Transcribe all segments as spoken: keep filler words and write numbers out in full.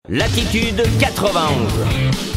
Latitude quatre-vingt-onze.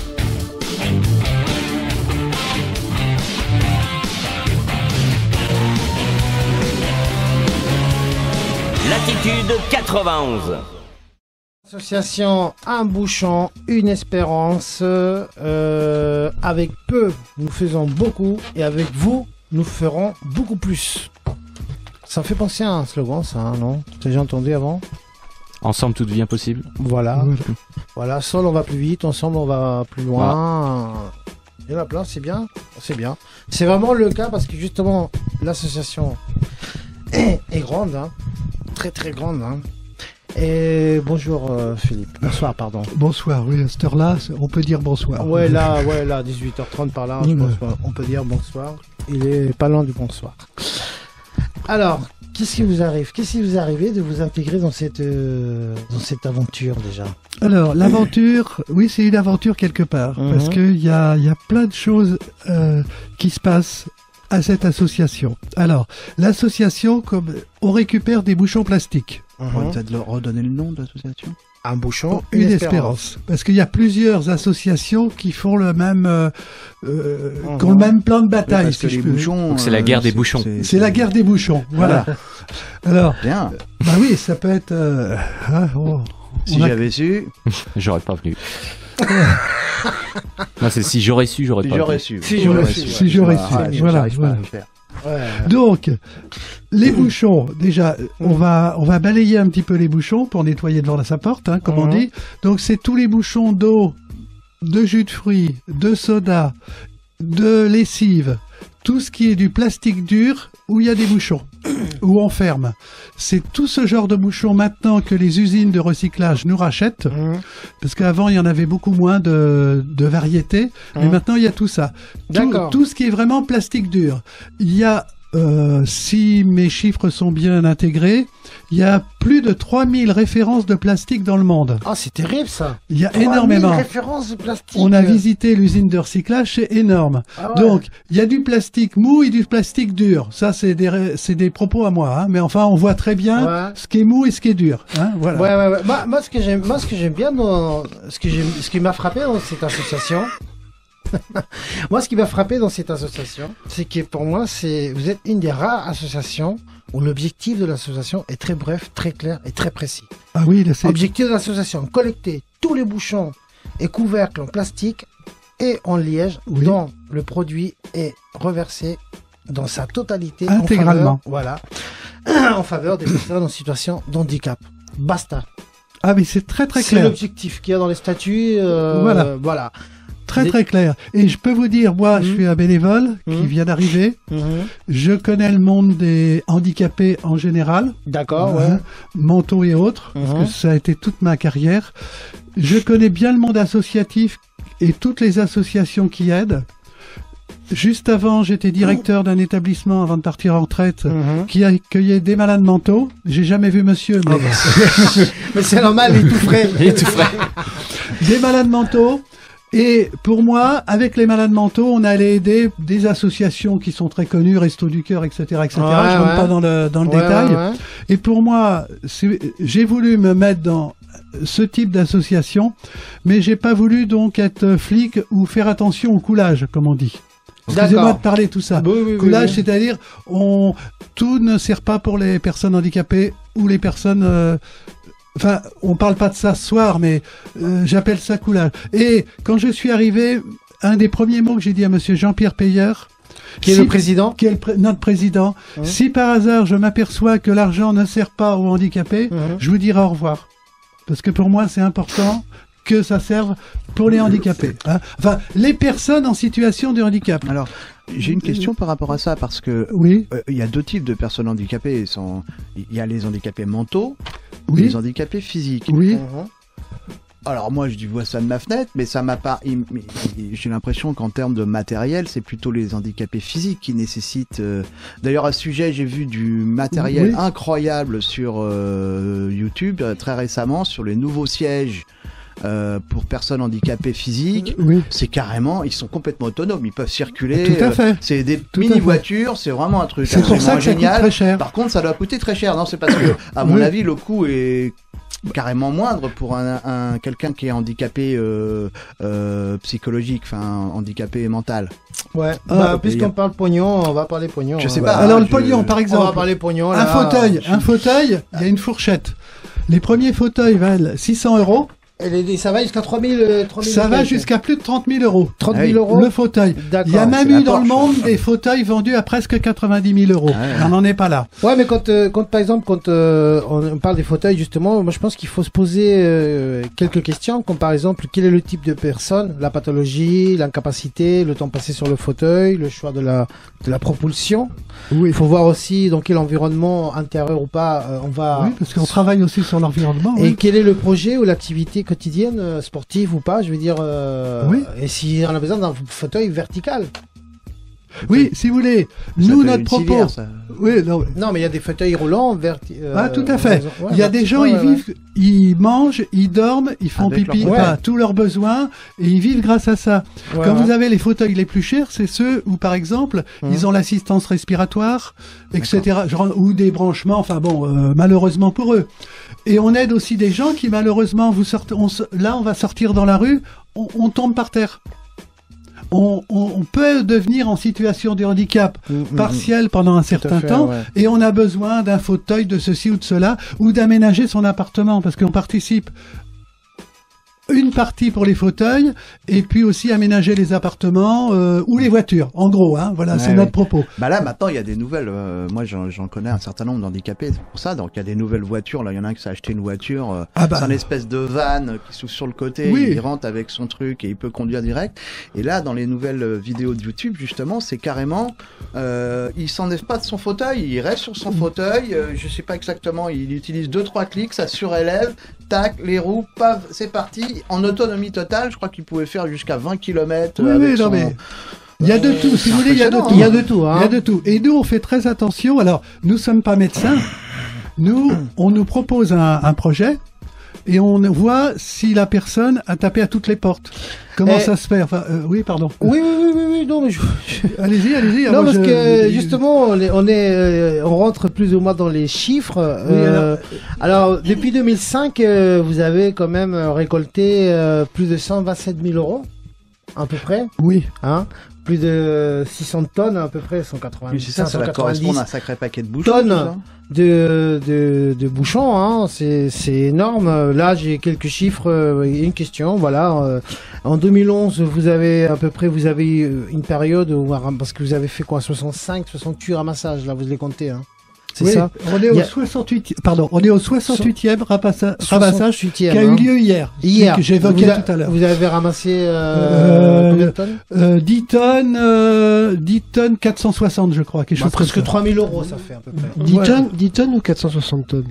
Latitude quatre-vingt-onze. Association Un Bouchon, Une Espérance. Euh, avec peu, nous faisons beaucoup. Et avec vous, nous ferons beaucoup plus. Ça me fait penser à un slogan, ça, hein, non? T'as déjà entendu avant? Ensemble, tout devient possible. Voilà. Mmh. Voilà, seul on va plus vite, ensemble on va plus loin. Voilà. Il y en a plein, c'est bien. C'est bien. C'est vraiment le cas parce que justement, l'association est, est grande, hein. Très très grande. Hein. Et bonjour euh, Philippe. Bonsoir, pardon. Bonsoir, oui, à cette heure-là, on peut dire bonsoir. Ouais, là, ouais, là, dix-huit heures trente par là, mmh. je pense on peut dire bonsoir. Il est pas loin du bonsoir. Alors, qu'est-ce qui vous arrive? Qu'est-ce qui vous est arrivé de vous intégrer dans cette, euh, dans cette aventure déjà? Alors, l'aventure, oui, c'est une aventure quelque part, mmh. parce qu'il y a, y a plein de choses euh, qui se passent à cette association. Alors, l'association, comme on récupère des bouchons plastiques. Mmh. On va peut-être redonner le nom de l'association. Un bouchon, une, une espérance. espérance. Parce qu'il y a plusieurs associations qui font le même, euh, euh, mmh. qui ont le même plan de bataille. Parce que si les je bouchons. Donc c'est la guerre des bouchons. C'est la guerre des bouchons. Voilà. Alors. Bien. Bah oui, ça peut être. Euh, hein, oh, si a... j'avais su, j'aurais pas venu. Non, c'est si j'aurais su, j'aurais si pas. J'aurais su. su. Si j'aurais su. Si j'aurais su. Voilà. voilà. Ouais. Donc, les bouchons, déjà, on va, on va balayer un petit peu les bouchons pour nettoyer devant sa porte, hein, comme mmh. on dit. Donc, c'est tous les bouchons d'eau, de jus de fruits, de soda, de lessive, tout ce qui est du plastique dur où il y a des bouchons, où on ferme. C'est tout ce genre de bouchons maintenant que les usines de recyclage nous rachètent, mmh. parce qu'avant il y en avait beaucoup moins de, de variétés, mmh. mais maintenant il y a tout ça. Tout, tout ce qui est vraiment plastique dur. Il y a, euh, si mes chiffres sont bien intégrés, il y a plus de trois mille références de plastique dans le monde. Ah, oh, c'est terrible ça. Il y a énormément. Références de plastique. On a visité l'usine de recyclage, c'est énorme. Ah ouais. Donc, il y a du plastique mou et du plastique dur. Ça, c'est des, c'est des propos à moi, hein. Mais enfin, on voit très bien ouais. ce qui est mou et ce qui est dur, hein. Voilà. Ouais, ouais, ouais. Moi, moi, ce que j'aime, moi, ce que j'aime bien dans, ce que j'aime, ce qui m'a frappé dans cette association, moi, ce qui m'a frappé dans cette association, c'est que pour moi, c'est, vous êtes une des rares associations où l'objectif de l'association est très bref, très clair et très précis. Ah oui, là, c'est... Objectif de l'association, collecter tous les bouchons et couvercles en plastique et en liège oui. dont le produit est reversé dans sa totalité intégralement. En faveur, voilà, en faveur des personnes en situation de handicap. Basta. Ah mais c'est très très c'est clair. C'est l'objectif qu'il y a dans les statuts. Euh, voilà. Voilà. Très très clair. Et je peux vous dire, moi, mmh. je suis un bénévole qui mmh. vient d'arriver. Mmh. Je connais le monde des handicapés en général. D'accord, euh, ouais. Mentaux et autres, mmh. parce que ça a été toute ma carrière. Je connais bien le monde associatif et toutes les associations qui aident. Juste avant, j'étais directeur d'un établissement avant de partir en retraite mmh. qui accueillait des malades mentaux. J'ai jamais vu monsieur, mais, oh, mais c'est normal, il est tout frais. Il est tout frais. Des malades mentaux. Et pour moi, avec les malades mentaux, on allait aider des associations qui sont très connues, Restos du Cœur, et cetera, et cetera. Ouais, je ne rentre ouais. pas dans le, dans le ouais, détail. Ouais, ouais. Et pour moi, j'ai voulu me mettre dans ce type d'association, mais j'ai pas voulu donc être flic ou faire attention au coulage, comme on dit. Excusez-moi de parler tout ça. Oui, oui, coulage, oui, oui. c'est-à-dire, on, tout ne sert pas pour les personnes handicapées ou les personnes... Euh, Enfin, on parle pas de ça ce soir, mais euh, j'appelle ça coulage. Et quand je suis arrivé, un des premiers mots que j'ai dit à monsieur Jean-Pierre Payeur, qui est si, le président, qui est le pré- notre président, mmh. si par hasard je m'aperçois que l'argent ne sert pas aux handicapés, mmh. je vous dirai au revoir. Parce que pour moi, c'est important que ça serve pour les handicapés. Hein. Enfin, les personnes en situation de handicap. Alors, j'ai une question par rapport à ça, parce que oui. euh, il y a deux types de personnes handicapées. Il y a les handicapés mentaux, oui. et les handicapés physiques. Oui. Uh-huh. Alors moi, je vois ça de ma fenêtre, mais ça m'a pas. J'ai l'impression qu'en termes de matériel, c'est plutôt les handicapés physiques qui nécessitent. Euh... D'ailleurs, à ce sujet, j'ai vu du matériel oui. incroyable sur euh, YouTube euh, très récemment sur les nouveaux sièges. Euh, pour personnes handicapées physiques, oui. c'est carrément, ils sont complètement autonomes, ils peuvent circuler. Tout à fait. Euh, c'est des Tout mini voitures, c'est vraiment un truc. C'est pour ça que génial. Ça coûte très cher. Par contre, ça doit coûter très cher. Non, c'est parce que, à mon oui. avis, le coût est carrément moindre pour un, un quelqu'un qui est handicapé euh, euh, psychologique, enfin handicapé mental. Ouais. Ah, bah, puisqu'on parle pognon, on va parler pognon. Je sais hein. pas. Alors Ah, le je- pognon, par exemple. On va parler pognon. Un Là, fauteuil, je- un fauteuil, il y a une fourchette. Les premiers fauteuils valent six cents euros. Et les- ça va jusqu'à trois mille. euh, trois mille Ça va quelques. jusqu'à plus de trente mille euros. trente Ah oui. mille euros. Le fauteuil. D'accord. Il y a même c'est la eu dans le Porsche. monde des fauteuils vendus à presque quatre-vingt-dix mille euros. Ah ouais. On n'en est pas là. Ouais, mais quand, euh, quand par exemple, quand euh, on parle des fauteuils, justement, moi je pense qu'il faut se poser euh, quelques questions, comme par exemple, quel est le type de personne, la pathologie, l'incapacité, le temps passé sur le fauteuil, le choix de la, de la propulsion. Oui. Il faut voir aussi dans quel environnement, intérieur ou pas, euh, on va... Oui, parce qu'on travaille aussi sur l'environnement. Et oui. quel est le projet ou l'activité quotidienne, euh, sportive ou pas, je veux dire... euh, Oui. Et si on a besoin d'un fauteuil vertical. Oui, si vous voulez, Ça nous, s'appelle notre une propos. civière, ça. Oui, non, Non, mais il y a des fauteuils roulants verti... euh, Ah, tout à fait. ouais, il y a des gens, ouais, ils ouais. vivent, ils mangent, ils dorment, ils font Avec pipi, leur- enfin, Ouais. tous leurs besoins, et ils vivent grâce à ça. Ouais, Quand ouais. vous avez les fauteuils les plus chers, c'est ceux où, par exemple, Mhm. ils ont l'assistance respiratoire, et cetera, genre, ou des branchements, enfin bon, euh, malheureusement pour eux. Et on aide aussi des gens qui, malheureusement, vous sortez, on, se- là, on va sortir dans la rue, on, on tombe par terre. On, on, on peut devenir en situation de handicap Mm, mm, partiel pendant un Tout à certain fait, temps, ouais. et on a besoin d'un fauteuil, de ceci ou de cela, ou d'aménager son appartement, parce qu'on participe une partie pour les fauteuils, et puis aussi aménager les appartements euh, ou les voitures, en gros, hein, voilà, Ouais, c'est ouais. notre propos. Bah là maintenant il y a des nouvelles. euh, moi j'en j'en connais un certain nombre d'handicapés, c'est pour ça. Donc il y a des nouvelles voitures. Là il y en a un qui s'est acheté une voiture. euh, Ah bah. C'est un espèce de van euh, qui s'ouvre sur le côté. Oui. Il rentre avec son truc et il peut conduire direct. Et là dans les nouvelles euh, vidéos de YouTube justement c'est carrément. Euh, il s'enlève pas de son fauteuil. Il reste sur son fauteuil. euh, je sais pas exactement. Il utilise deux trois clics. Ça surélève. Tac les roues. Paf c'est parti. En autonomie totale. Je crois qu'il pouvait faire jusqu'à vingt kilomètres. Oui, avec oui, non, son... mais il y a de tout, si vous voulez, il y a de tout. Il y a de tout, hein. Il y a de tout. Et nous, on fait très attention. Alors, nous sommes pas médecins. Nous, on nous propose un, un projet et on voit si la personne a tapé à toutes les portes. Comment Eh. ça se fait? Enfin, euh, oui, pardon. Oui, oui, oui, oui, oui, non, mais je... Allez-y, allez-y. Non, Moi, parce je- que je- justement, on est, on, est, euh, on rentre plus ou moins dans les chiffres. euh, alors... depuis deux mille cinq, euh, vous avez quand même récolté euh, plus de cent vingt-sept mille euros, à peu près, Oui. hein, plus de six cents tonnes, à peu près, cent quatre-vingt-dix, Oui, c'est ça, ça va cinq cent quatre-vingt-dix correspondre à un sacré paquet de bouchons. tonnes tout ça. de, de, de bouchons, hein, c'est, c'est énorme. Là, j'ai quelques chiffres euh, et une question, voilà. Euh, en deux mille onze, vous avez à peu près, vous avez eu une période où, parce que vous avez fait quoi, soixante-cinq, soixante-huit ramassages, là, vous les comptez, hein. C'est Oui, ça? On est Il y au a- soixante-huit, pardon, on est au soixante-huitième rapassa- ramassage soixante-huitième, qui a eu hein. lieu hier. Hier. Que j'évoquais Vous a- tout à l'heure. Vous avez ramassé, euh, Euh, combien de tonnes? Euh, dix tonnes, euh, dix tonnes quatre cent soixante, je crois, quelque Bah, chose comme presque ça. trois mille euros, ça fait à peu près. dix Voilà. tonnes, dix tonnes ou quatre cent soixante tonnes?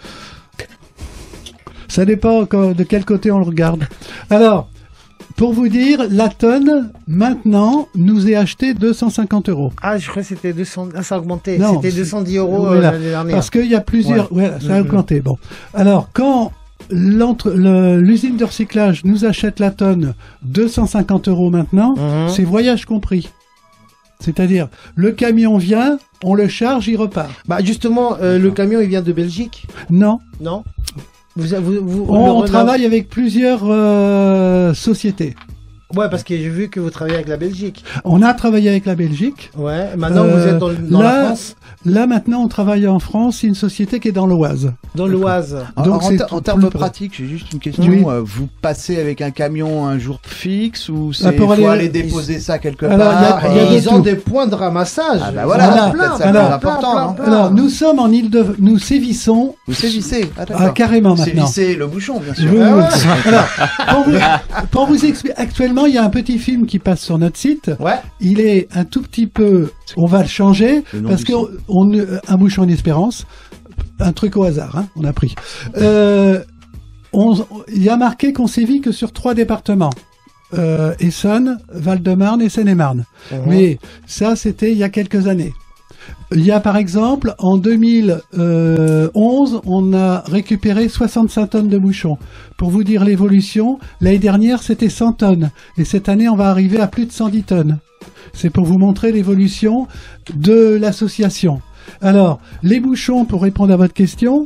Ça dépend encore de quel côté on le regarde. Alors, pour vous dire, la tonne, maintenant, nous est achetée deux cent cinquante euros. Ah, je crois que c'était deux cents, ah, ça a augmenté. Non, C'était c'est- deux cent dix euros euh, Voilà. l'année dernière. Parce qu'il y a plusieurs... Ouais, ça a Mhm. augmenté. Bon. Alors, quand l'entre- le- l'usine de recyclage nous achète la tonne deux cent cinquante euros maintenant, Mhm. c'est voyage compris. C'est-à-dire, le camion vient, on le charge, il repart. Bah justement, euh, le camion il vient de Belgique, Non, non? Vous, vous, vous, on, le- travaille avec plusieurs euh, sociétés. Ouais, parce que j'ai vu que vous travaillez avec la Belgique. On a travaillé avec la Belgique. Ouais. Maintenant Euh, vous êtes dans, le- dans là, la France, Là, maintenant, on travaille en France, c'est une société qui est dans l'Oise. dans l'Oise. En, Donc, en c'est ter- tout en termes plus de près. pratique, j'ai juste une question. Oui. Euh, vous passez avec un camion un jour fixe ou c'est Ah, pour faut aller- aller, déposer ça quelque Alors, il y a- part il y a euh, de ils tout. ont des points de ramassage. Ah bah voilà, Voilà. peut-être ça Alors, plus important. plein, non plein, Alors, nous sommes en île de, nous sévissons, Vous sévissez. Ah, ah, d'accord. carrément maintenant. Sévissez le bouchon, bien sûr. Oui, Ah oui. ouais. Alors, pour vous, pour vous expliquer, actuellement, il y a un petit film qui passe sur notre site. Ouais. Il est un tout petit peu, on va le changer, Le nom parce du que on, on- un bouchon d'espérance, un truc au hasard, hein, on a pris. Euh, on- il y a marqué qu'on sévit que sur trois départements. Euh, Essonne, Val-de-Marne et Seine-et-Marne. Mhm. Mais ça, c'était il y a quelques années. Il y a par exemple, en deux mille onze, on a récupéré soixante-cinq tonnes de bouchons. Pour vous dire l'évolution, l'année dernière, c'était cent tonnes. Et cette année, on va arriver à plus de cent dix tonnes. C'est pour vous montrer l'évolution de l'association. Alors, les bouchons, pour répondre à votre question,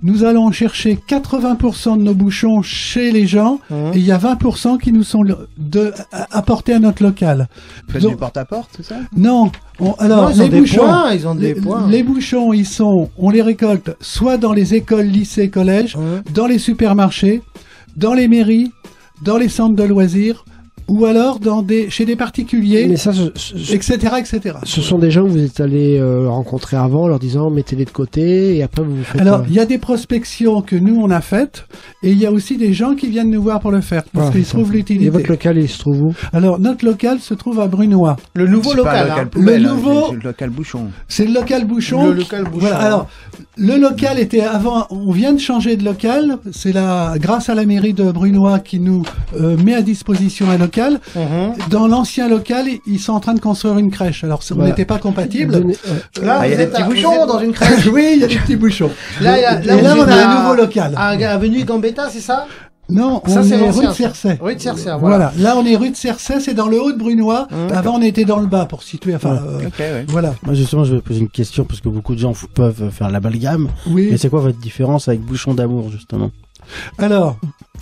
nous allons chercher quatre-vingts pour cent de nos bouchons chez les gens, mmh. et il y a vingt pour cent qui nous sont de, apportés à notre local. Vous faites du porte-à-porte, c'est ça? Non. On, alors, non, ils les ont des bouchons, points, ils ont des les, points. les bouchons, ils sont, on les récolte soit dans les écoles, lycées, collèges, mmh. dans les supermarchés, dans les mairies, dans les centres de loisirs, ou alors dans des, chez des particuliers, mais ça, ce, ce, et cetera, et cetera. Ce sont des gens que vous êtes allés euh, rencontrer avant, leur disant mettez-les de côté, et après vous vous faites... Alors, il euh... y a des prospections que nous, on a faites, et il y a aussi des gens qui viennent nous voir pour le faire, parce ah, qu'ils trouvent l'utilité. Et votre local, il se trouve où? Alors, notre local se trouve à Brunois. Le nouveau local, local hein. poubelle, le nouveau... C'est le local bouchon. C'est le local bouchon. Le local bouchon. Voilà, alors, le local était avant, on vient de changer de local, c'est la, grâce à la mairie de Brunois qui nous euh, met à disposition un local. Mm-hmm. Dans l'ancien local, ils sont en train de construire une crèche. Alors, on n'était voilà. pas compatibles. Donnez, euh, là, il y a des petits bouchons êtes... dans une crèche. Oui, il y a des petits bouchons. Là, y a, là, et là, on a à... un nouveau local. À avenue Gambetta, c'est ça? Non, ça, on c'est est rue de Cercey. Rue de Cercey, voilà. voilà. Là, on est rue de Cercey, c'est dans le haut de Brunois. Mmh. Avant, on était dans le bas pour situer. Enfin, ouais. euh, okay, ouais. voilà. Moi, justement, je vais poser une question parce que beaucoup de gens peuvent faire l'amalgame. Oui. Mais c'est quoi votre différence avec Bouchon d'amour, justement? Alors.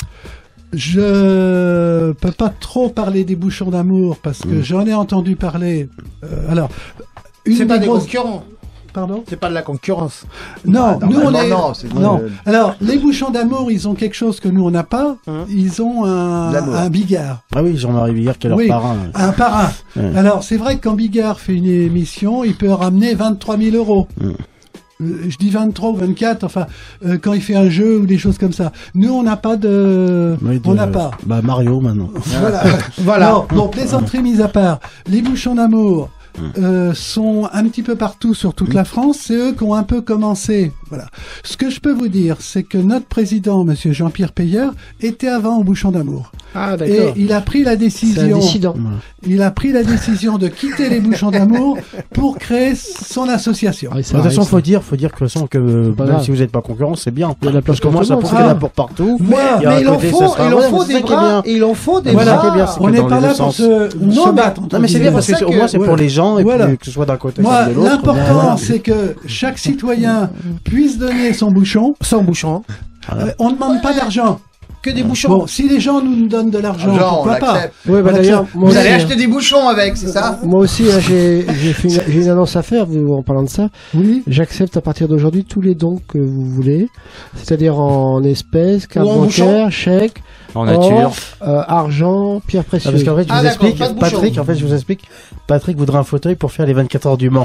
Je peux pas trop parler des bouchons d'amour parce que mmh. j'en ai entendu parler. Euh, alors, une c'est pas des grosses... concurrents. Pardon? C'est pas de la concurrence. Non, ah, nous on est. Non, c'est non. Le... Alors, les bouchons d'amour, ils ont quelque chose que nous on n'a pas. Hein? Ils ont un, un Bigard. Ah oui, Jean-Marie Bigard qui est leur oui, parrain. Un parrain. Ouais. Alors, c'est vrai que quand Bigard fait une émission, il peut ramener vingt-trois mille euros. Mmh. Je dis vingt-trois ou vingt-quatre, enfin, euh, quand il fait un jeu ou des choses comme ça. Nous, on n'a pas de... Oui, de... On n'a pas. Bah, Mario, maintenant. Voilà. voilà. Non, bon, plaisanterie mise à part. Les bouchons d'amour euh, sont un petit peu partout sur toute la France. C'est eux qui ont un peu commencé. Voilà. Ce que je peux vous dire, c'est que notre président, monsieur Jean-Pierre Payeur, était avant au bouchon d'amour. Ah, d'accord. Et il a pris la décision... Il a pris la décision de quitter les bouchons d'amour pour créer son association. Ah, de toute façon, faut dire, faut dire que, façon, que même grave. si vous n'êtes pas concurrent, c'est bien. Il y a la place parce que moi, ça prouve qu'il y en a pour partout. Moi, mais, mais il en faut, il en faut des bras, et il en faut des voilà. bras. Bien, on n'est pas là pour se, non, se battre. Non, mais c'est bien parce que, au moins, c'est pour les gens, et voilà. puis, que ce soit d'un côté moi, comme de l'autre. L'important, voilà. c'est que chaque citoyen puisse donner son bouchon. Son bouchon. Euh, on ne demande pas d'argent. Que des bouchons. Bon, si les gens nous donnent de l'argent, pourquoi pas? Oui, bah d'ailleurs, vous allez acheter des bouchons avec, c'est ça? Moi aussi, hein, j'ai fait une, j'ai une annonce à faire vous, en parlant de ça. Oui. J'accepte à partir d'aujourd'hui tous les dons que vous voulez, c'est-à-dire en espèces, carte bancaire, chèque, en nature, euh, argent, pierre précieuse. Ah, parce qu'en fait, je ah, vous explique, Patrick, en fait, je vous explique, Patrick voudrait un fauteuil pour faire les vingt-quatre heures du Mans.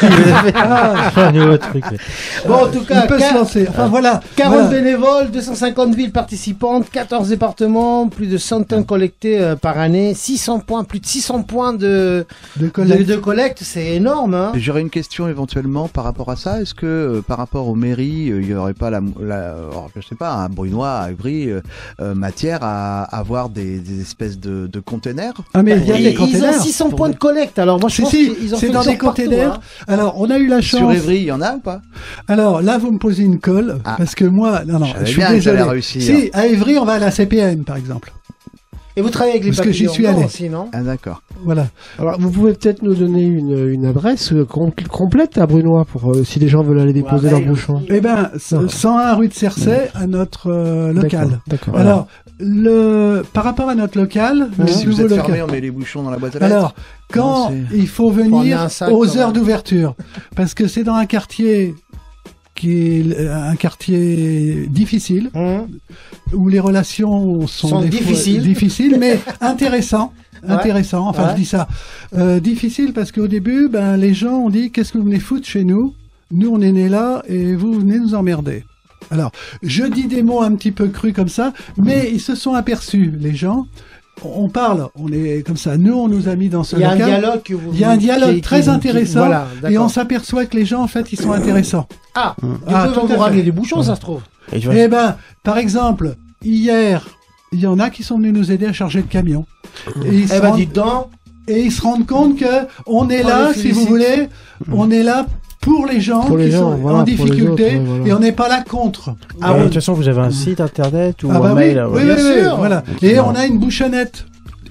ah, un nouveau truc. Bon, en tout cas, il peut se lancer. Enfin, voilà. quarante voilà. bénévoles, deux cent cinquante villes participantes, quatorze départements, plus de cent tonnes collectées euh, par année, six cents points, plus de six cents points de, de collecte. De, de collecte, c'est énorme, hein. J'aurais une question éventuellement par rapport à ça. Est-ce que, euh, par rapport aux mairies, il euh, y aurait pas la, la alors, je sais pas, à Brunois, à Ivry, euh, euh, matière à avoir des, des espèces de, de containers? Ah, mais il y a des containers. Ils ont six cents points de collecte. Alors, moi, je pense si, qu'ils ont c'est fait dans des containers. Hein. Alors, on a eu la chance. Sur Ivry, il y en a ou pas? Alors, là, vous me posez une colle. Ah. Parce que moi, non, non, je suis bien désolé. Réussir. Si, à Ivry, on va à la C P M, par exemple. Et vous travaillez avec les Parce que j'y suis allé. Aussi, non? Ah, d'accord. Voilà. Alors, vous pouvez peut-être nous donner une, une adresse com complète à Brunois pour euh, si les gens veulent aller déposer ouais, leurs bouchons. Eh ben, cent un rue de Cercey à notre euh, local. D'accord. Alors, le, par rapport à notre local, mmh. le si nouveau vous êtes local. fermé, on met les bouchons dans la boîte à lettres. Alors, quand non, il faut venir un sac, aux heures d'ouverture, parce que c'est dans un quartier qui est un quartier difficile, mmh. où les relations sont, sont difficiles, difficiles, mais intéressants. Ouais. Intéressant, enfin ouais. je dis ça. Euh, difficile parce qu'au début, ben, les gens ont dit qu'est-ce que vous venez foutre chez nous? Nous on est nés là et vous venez nous emmerder. Alors, je dis des mots un petit peu crus comme ça, mais ils se sont aperçus, les gens. On parle, on est comme ça. Nous, on nous a mis dans ce local. Il y a un dialogue que vous. Il y a un dialogue qui, très qui, intéressant. Qui, voilà, et on s'aperçoit que les gens, en fait, ils sont intéressants. Ah, ah ils peuvent vous ramener des bouchons, ça se trouve. Eh ben, par exemple, hier, il y en a qui sont venus nous aider à charger le camion. Et ils, eh ben, rendent... dites donc. Et ils se rendent compte que on est là, si vous voulez, on est là pour les gens pour les qui gens, sont voilà, en difficulté, autres, voilà. Et on n'est pas là contre. Ah oui. De toute façon, vous avez un site internet ou ah bah un oui, mail. Oui, oui, oui, oui, voilà. Et on a une bouchonnette.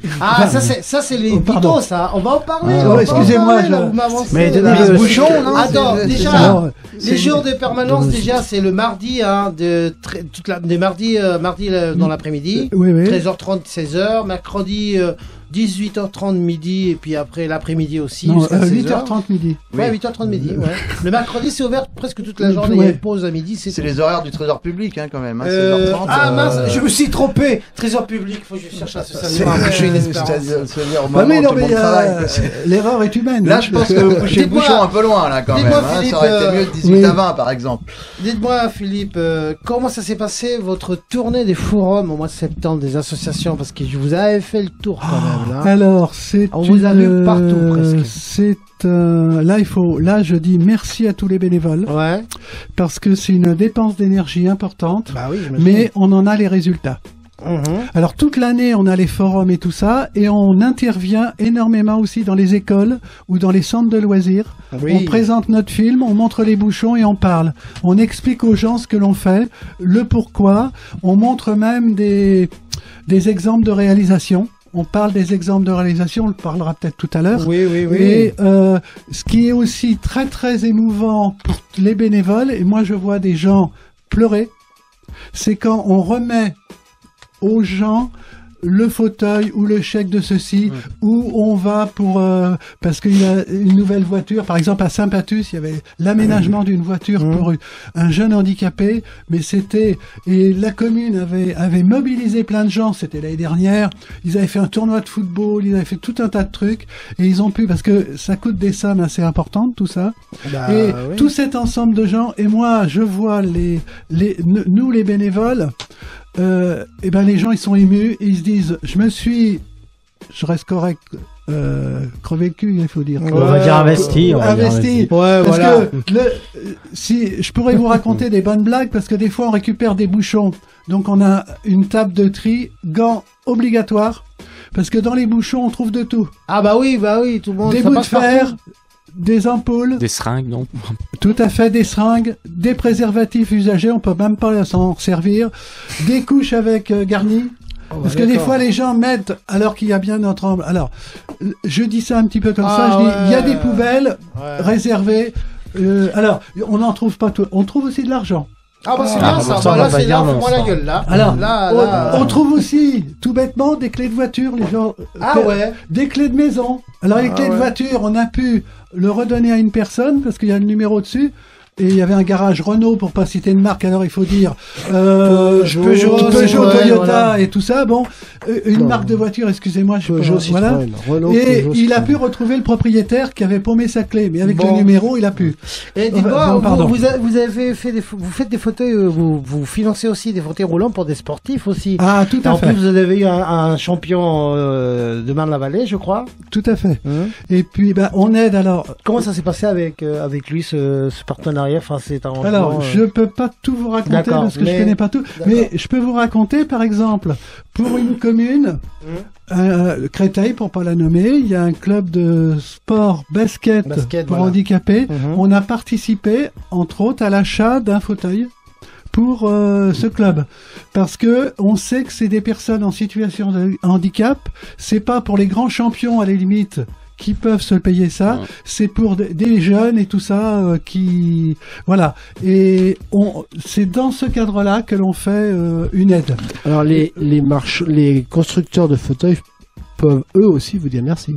Ah, Enfin, ça c'est ça c'est les oh, pardon. mythos, ça. On va en parler. Ah, on va ouais, excusez-moi, en parler, je- là, vous m'avancez, Mais là. Denis, Les euh, bouchons, non Attends, c'est- déjà, c'est- Alors, les jours de permanence, déjà, c'est le mardi, hein, de très- toute la, des mardis, euh, mardi euh, dans l'après-midi, oui, oui. treize heures trente, seize heures, mercredi euh, dix-huit heures trente midi, et puis après l'après-midi aussi. Non, jusqu'à euh, seize huit heures heures. trente midi. Ouais, huit heures trente midi, ouais. Le mercredi, c'est ouvert presque toute la Oui, journée, il y a ouais. une pause à midi, c'est C'est tout. les horaires du trésor public, hein, quand même. Hein, Euh, seize heures trente, ah euh, mince, je me suis trompé. Trésor public, faut que je cherche C'est l'association. Ah, j'ai une espérance. c'est-à-dire c'est-à-dire au Bah moment oui, où non, tout le mais monde euh, travaille, quoi. C'est- l'erreur est humaine. Là, je pense que vous couchez le Dites-moi- bouchon un peu loin, là, quand même. dites-moi, Hein, Philippe, ça aurait été euh, mieux de dix-huit oui. à vingt, par exemple. Dites-moi, Philippe, euh, comment ça s'est passé votre tournée des forums au mois de septembre des associations? Parce que je vous avais fait le tour quand même, là. Alors, c'est On vous a une, vu partout, euh, presque. C'est euh, là, il faut. Là, je dis merci à tous les bénévoles Ouais. parce que c'est une dépense d'énergie importante, Bah oui, mais on en a les résultats. Mhm. Alors toute l'année, on a les forums et tout ça, et on intervient énormément aussi dans les écoles ou dans les centres de loisirs. Oui. On présente notre film, on montre les bouchons et on parle. On explique aux gens ce que l'on fait, le pourquoi. On montre même des, des exemples de réalisation. On parle des exemples de réalisation, on le parlera peut-être tout à l'heure. Oui, oui, oui. Et euh, ce qui est aussi très très émouvant pour les bénévoles, et moi je vois des gens pleurer, c'est quand on remet aux gens le fauteuil ou le chèque de ceci, où on va pour euh, parce qu'il y a une nouvelle voiture, par exemple à Saint-Patus, il y avait l'aménagement d'une voiture Mmh. pour un jeune handicapé, mais c'était et la commune avait avait mobilisé plein de gens, c'était l'année dernière, ils avaient fait un tournoi de football, ils avaient fait tout un tas de trucs et ils ont pu parce que ça coûte des sommes assez importantes tout ça. Bah, Et oui. tout cet ensemble de gens, et moi, je vois les, les, n- nous les bénévoles, euh, et ben les gens ils sont émus, et ils se disent, je me suis, je reste correct, euh, crevé le cul, il faut dire. On va dire investi. on va dire Investi. Ouais, Parce voilà. que le, euh, si je pourrais vous raconter des bonnes blagues, parce que des fois on récupère des bouchons, donc on a une table de tri, gants obligatoires, parce que dans les bouchons on trouve de tout, Ah bah oui, bah oui, tout le monde. des ça bouts de passe partout. fer, des ampoules. Des seringues, non? Tout à fait, des seringues, des préservatifs usagés, on peut même pas s'en servir, des couches avec euh, garni. Oh, Parce bah, que des d'accord. fois les gens mettent alors qu'il y a bien notre emble. Alors, je dis ça un petit peu comme Ah, ça, je dis il y a ouais. des poubelles Ouais. réservées. euh, alors, on n'en trouve pas tout, on trouve aussi de l'argent. Ah bah c'est Ah, bien ça. ça, Bah, on là va pas c'est là, dire non, fais-moi ça. la gueule là. Alors, là, on, là. on trouve aussi tout bêtement des clés de voiture, les gens. euh, Ah per- ouais. Des clés de maison. Alors les Ah clés de ouais. voiture, on a pu le redonner à une personne parce qu'il y a le numéro dessus. Et il y avait un garage Renault, pour pas citer de marque, alors il faut dire euh, Peugeot, Peugeot, Peugeot, Citroën, Toyota voilà. et tout ça. Bon, euh, une Non. marque de voiture, excusez-moi, je sais Peugeot, pas. Voilà. Citroën, Renault, Et Peugeot, il a Citroën. pu retrouver le propriétaire qui avait paumé sa clé, mais avec Bon. le numéro, il a pu. Et Oh, dis-moi, non, pardon. vous, vous, a- vous avez fait des, fa- vous faites des fauteuils, euh, vous, vous financez aussi des fauteuils roulants pour des sportifs aussi. Ah, tout Et à en fait, plus, vous avez eu un, un champion euh, de Marne-la-Vallée, je crois. tout à fait. Hein Et puis, bah, on aide alors. Comment ça s'est passé avec euh, avec lui ce, ce partenariat? Enfin, c'est un Alors, euh, je peux pas tout vous raconter D'accord, parce que mais- je connais pas tout, D'accord. mais je peux vous raconter, par exemple, pour une commune, euh, Créteil, pour pas la nommer, il y a un club de sport basket, Basket, pour voilà. handicapés. Mhm. On a participé, entre autres, à l'achat d'un fauteuil pour euh, ce club, parce que on sait que c'est des personnes en situation de handicap. C'est pas pour les grands champions à la limite qui peuvent se payer ça, Ouais. c'est pour de- des jeunes et tout ça euh, qui voilà, et on c'est dans ce cadre-là que l'on fait euh, une aide. Alors les les marches, les constructeurs de fauteuils peuvent eux aussi vous dire merci.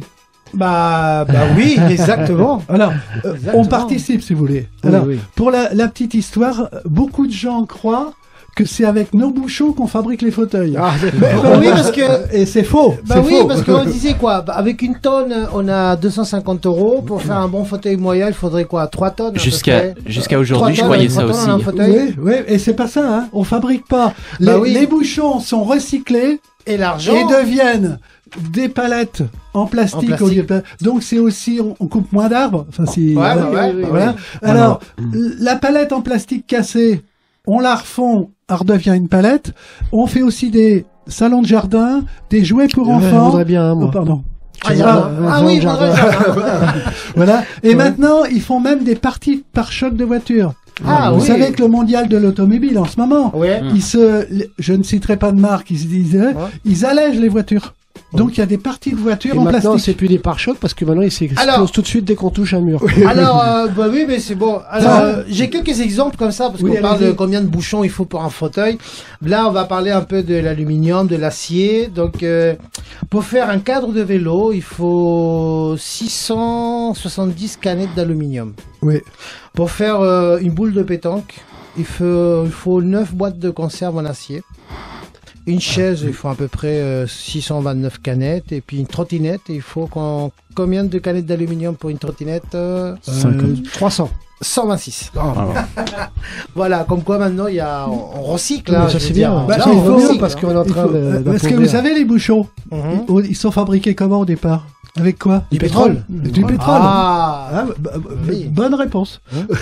Bah, bah oui, exactement. Alors euh, Exactement. on participe si vous voulez. Oui, Alors oui. pour la, la petite histoire, beaucoup de gens croient que c'est avec nos bouchons qu'on fabrique les fauteuils. Ah, bah oui, parce que Et c'est faux. Bah c'est oui, faux. parce qu'on disait quoi, bah, avec une tonne, on a deux cent cinquante euros. Pour faire un bon fauteuil moyen, il faudrait quoi, trois tonnes à peu Jusqu'à près. jusqu'à aujourd'hui, je Trois croyais tonnes, ça trois tonnes, aussi. un fauteuil. Oui, oui, et c'est pas ça, hein. On fabrique pas. Les, Bah oui. les bouchons sont recyclés Et l'argent. et deviennent des palettes en plastique, En plastique. au lieu de pla- donc c'est aussi on, on coupe moins d'arbres. Enfin, si, Ouais, voilà. ouais, ouais, ouais, Voilà. ouais. Alors la palette en plastique cassée, on la refond, elle redevient une palette. On fait aussi des salons de jardin, des jouets pour Ouais, je enfants. voudrais bien, moi. Oh, pardon. Ah, il y a- Ah, ah un oui, jardin. jardin. Voilà. Et maintenant, ils font même des parties par choc de voiture. Ah Vous oui. savez que le mondial de l'automobile en ce moment, Ouais. ils se, je ne citerai pas de marque, ils se disaient, Ouais. ils allègent les voitures. Donc il y a des parties de voitures Et en maintenant, plastique. c'est plus des pare-chocs parce que maintenant, ils s'explosent Alors- tout de suite dès qu'on touche un mur. Alors, euh, bah oui, mais c'est bon. Alors, Ça- euh, j'ai quelques exemples comme ça, parce Oui, qu'on parle allez-y. de combien de bouchons il faut pour un fauteuil. Là, on va parler un peu de l'aluminium, de l'acier. Donc, euh, pour faire un cadre de vélo, il faut six cent soixante-dix canettes d'aluminium. Oui. Pour faire euh, une boule de pétanque, il faut, il faut neuf boîtes de conserve en acier. Une chaise, il faut à peu près euh, six cent vingt-neuf canettes. Et puis une trottinette, il faut qu'on- combien de canettes d'aluminium pour une trottinette euh, Euh, trois cents. cent vingt-six. Ah, Voilà, comme quoi maintenant il y a, on, on recycle. Non, hein, mais ça, je c'est veux bien. dire. Bah, Là, ça, il on faut recycle, bien parce hein. qu'on est en Il train faut- de. euh, Parce que vous d'appauvrir. savez, les bouchons, Mhm. ils, ils sont fabriqués comment au départ? Avec quoi? Du pétrole. Du pétrole. Ah, Ah, bah, bah, oui. Bonne réponse.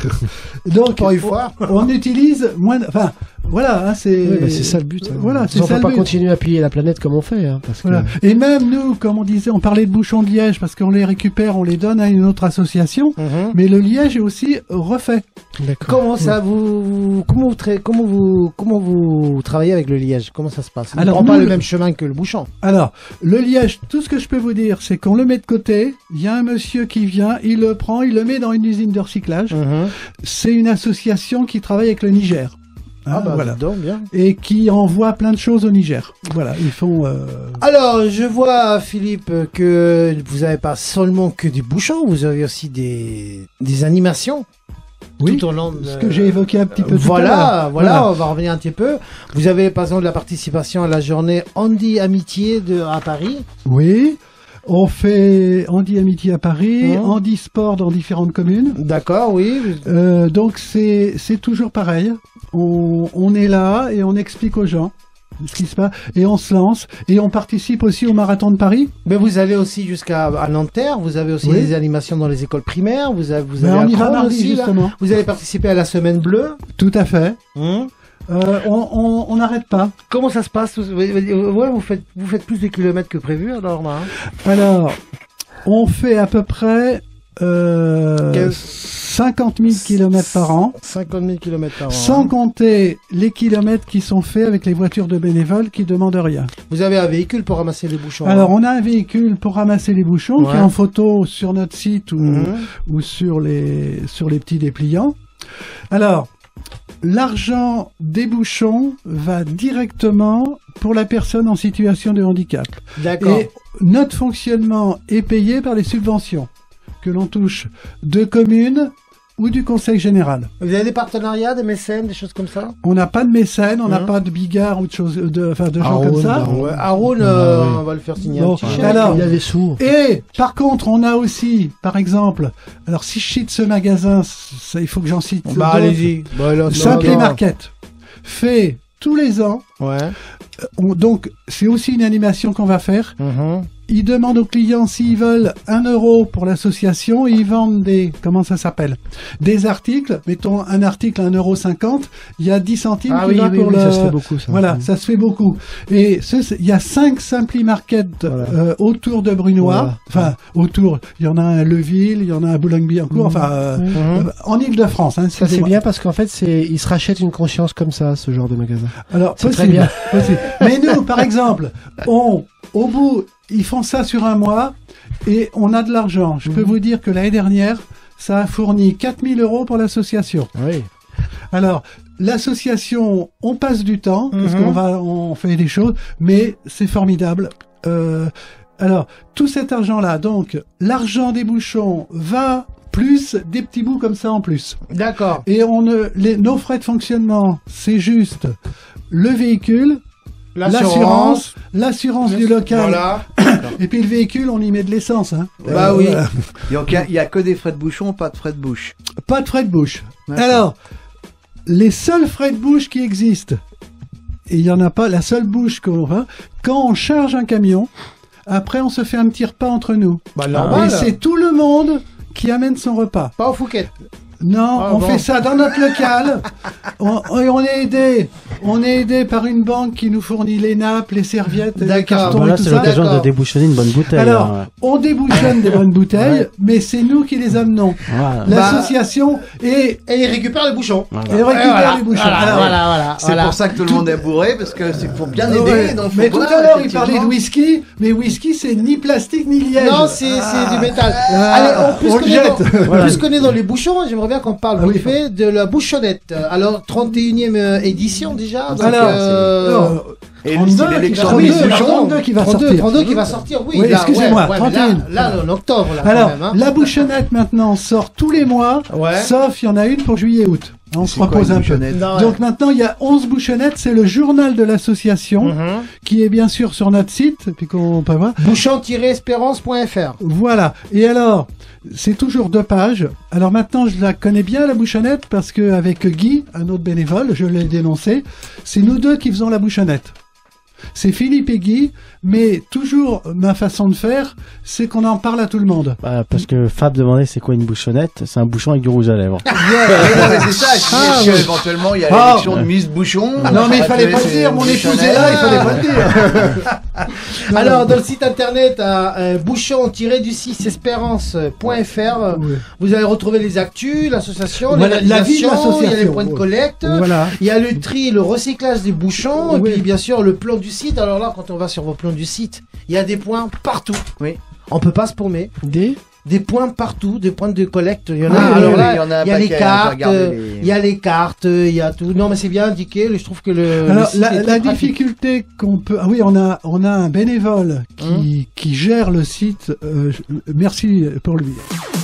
Donc, Pour une on- fois. on utilise moins. de- Enfin, voilà, hein, c'est. Oui, bah, c'est ça le but. hein. Voilà, c'est on ça peut le pas but. continuer à piller la planète comme on fait. Hein, parce que... Voilà. Et même nous, comme on disait, on parlait de bouchons de liège parce qu'on les récupère, on les donne à une autre association. Mhm. Mais le liège est aussi refait. D'accord. Comment ça vous comment vous tra- comment vous comment vous travaillez avec le liège? Comment ça se passe? Il ne Alors, prend pas nous, le le- même chemin que le bouchon. Alors, le liège, tout ce que je peux vous dire, c'est qu'on le met de côté. Il y a un monsieur qui vient, il le prend, il le met dans une usine de recyclage. Mhm. C'est une association qui travaille avec le Niger. Ah Hein, bah voilà. dis donc, bien. Et qui envoie plein de choses au Niger. Voilà, ils font. euh, Alors, je vois, Philippe, que vous n'avez pas seulement que des bouchons, vous avez aussi des, des animations. Oui, Tout au long de... ce que j'ai évoqué un petit peu tout à Voilà, l'heure. voilà, on va revenir un petit peu. Vous avez, par exemple, la participation à la journée Andy Amitié de, à Paris. Oui. On fait Andy Amitié à Paris, Mhm. Andy Sport dans différentes communes. D'accord, oui. Euh, donc c'est c'est toujours pareil. On, on est là et on explique aux gens ce qui se passe et on se lance et on participe aussi au marathon de Paris. Mais vous allez aussi jusqu'à à Nanterre, vous avez aussi Oui. des animations dans les écoles primaires, vous avez, vous Ben, avez on un y va crawl mardi aussi, là. justement. Vous allez participer à la semaine bleue. Tout à fait. Hum. Euh, on on- on n'arrête pas. Comment ça se passe? Vous- Ouais, vous faites, vous faites plus de kilomètres que prévu, alors, là, hein. Alors on fait à peu près euh, Quel- cinquante mille kilomètres par an. cinquante mille kilomètres par an. Sans hein. compter les kilomètres qui sont faits avec les voitures de bénévoles qui demandent rien. Vous avez un véhicule pour ramasser les bouchons. Alors, hein. on a un véhicule pour ramasser les bouchons qui Ouais. est en photo sur notre site ou, Mhm. ou sur les sur les petits dépliants. Alors, l'argent des bouchons va directement pour la personne en situation de handicap. D'accord. Et notre fonctionnement est payé par les subventions que l'on touche de communes ou du conseil général. Vous avez des partenariats, des mécènes, des choses comme ça? On n'a pas de mécènes, on n'a Mhm. pas de bigards ou de choses, de, enfin, de gens Aaron, comme ça. Aaron. Ouais. Aaron, euh, Ah, oui. on va le faire signer Bon, un petit chèque. alors, Il y a des sous. Et par contre, on a aussi, par exemple, alors si je cite ce magasin, ça, il faut que j'en cite. Bah, d'autres. allez-y. Bah, là, Simply non, non. Market fait tous les ans. Ouais. euh, on- donc, c'est aussi une animation qu'on va faire. Mhm. Ils demandent aux clients s'ils veulent un euro pour l'association. Ils vendent des, comment ça s'appelle, des articles. Mettons un article à un euro cinquante. Il y a dix centimes Ah qui oui, va oui, pour oui, le. Ça se fait beaucoup, ça. Voilà, ça se fait beaucoup. Et ce, c'est- il y a cinq Simply Market Voilà. euh, autour de Brunois. Voilà. Enfin, autour. Il y en a un à Leuville, il y en a un à Boulogne-Billancourt. Enfin, euh, Oui. Mhm. euh, en Île-de-France. Hein, Ça c'est excusez-moi. bien parce qu'en fait c'est ils se rachètent une conscience comme ça, ce genre de magasin. Alors, C'est très possible, bien. possible. Mais nous, par exemple, on, au bout, ils font ça sur un mois et on a de l'argent. Je peux Mhm. vous dire que l'année dernière, ça a fourni quatre mille euros pour l'association. Oui. Alors, l'association, on passe du temps parce Mhm. qu'on va, on fait des choses, mais c'est formidable. Euh, alors, tout cet argent-là, donc, l'argent des bouchons va plus des petits bouts comme ça en plus. D'accord. Et on ne, les, nos frais de fonctionnement, c'est juste le véhicule, l'assurance, l'assurance du local, Voilà. et puis le véhicule, on y met de l'essence. Hein. Bah oui. voilà. Donc, il y a- il y a que des frais de bouchon, pas de frais de bouche. Pas de frais de bouche. D'accord. Alors, les seuls frais de bouche qui existent, et il y en a pas, la seule bouche qu'on hein, quand on charge un camion, après on se fait un petit repas entre nous. Bah, Et normal. c'est tout le monde qui amène son repas. Pas au Fouquet. Non, Ah, on bon. fait ça dans notre local. on, et on est aidé on est aidé par une banque qui nous fournit les nappes, les serviettes, les cartons voilà, et tout c'est ça. l'occasion de débouchonner une bonne bouteille. Alors, hein. on débouchonne des bonnes bouteilles, Ouais. mais c'est nous qui les amenons. Voilà. L'association et Et il récupère les bouchons. Voilà. et récupère Voilà, les bouchons. voilà, Alors, voilà, voilà, C'est voilà. pour ça que tout le monde est bourré, parce que c'est pour bien aider. Ouais. donc faut mais tout boire, à l'heure, il effectivement. parlait de whisky, mais whisky, c'est ni plastique ni liège. Non, c'est c'est du métal. Ah, Allez, on, on le puisqu'on est jette. dans- Voilà. puisqu'on est dans les bouchons, j'aimerais bien qu'on parle Ah oui. vite fait de la bouchonnette. Alors, trente et unième édition déjà. Donc, Alors, euh, alors, Et trente-deux, c'est l'élection qui va- des oui, c'est bouchons. trente-deux qui va trente-deux, sortir. trente-deux qui va sortir, oui. Oui, là, excusez-moi, ouais, ouais, mais trente et un. Là, là, en octobre, là, Alors, quand même. Hein. la bouchonnette maintenant sort tous les mois, Ouais. sauf il y en a une pour juillet-août. On se C'est quoi, repose une un peu. bouchonnette Non, ouais. Donc maintenant, il y a onze bouchonnettes, c'est le journal de l'association, Mhm. qui est bien sûr sur notre site, puis qu'on peut voir. bouchon tiret espérance point f r. Voilà. Et alors, c'est toujours deux pages. Alors maintenant, je la connais bien, la bouchonnette, parce que avec Guy, un autre bénévole, je l'ai dénoncé, c'est nous deux qui faisons la bouchonnette. C'est Philippe et Guy, mais toujours ma façon de faire, c'est qu'on en parle à tout le monde. Bah, parce que Fab demandait c'est quoi une bouchonnette, c'est un bouchon avec du rouge à lèvres. Ouais, non, mais c'est ça. Je Ah, disais que oui. éventuellement, il y a Ah. l'élection de Miss Bouchon. Non, mais il fallait pas le C'est dire, mon une épouse bouchonnette. est là, il fallait pas le dire. Non, Alors, non. dans le site internet, à euh, bouchon tiret du six espérance point f r, Oui. vous allez retrouver les actus, l'association, Voilà, les la vie de réalisations, il y a les l'association. points de collecte, Voilà. il y a le tri, le recyclage des bouchons, Oui. et puis bien sûr le plan du site. Alors là, quand on va sur vos plans du site, il y a des points partout. Oui. On peut pas se paumer. Des Des points partout, des points de collecte. Il y en a. Oui, oui, alors oui, là, il y en a un il y a les paquet, hein, j'ai cartes, regardé euh, les- il y a les cartes, euh, il y a tout. Non, mais c'est bien indiqué. Je trouve que le. le Alors site la, est la très pratique. difficulté qu'on peut, ah oui, on a on a un bénévole qui Hum. qui gère le site. euh, je- merci pour lui.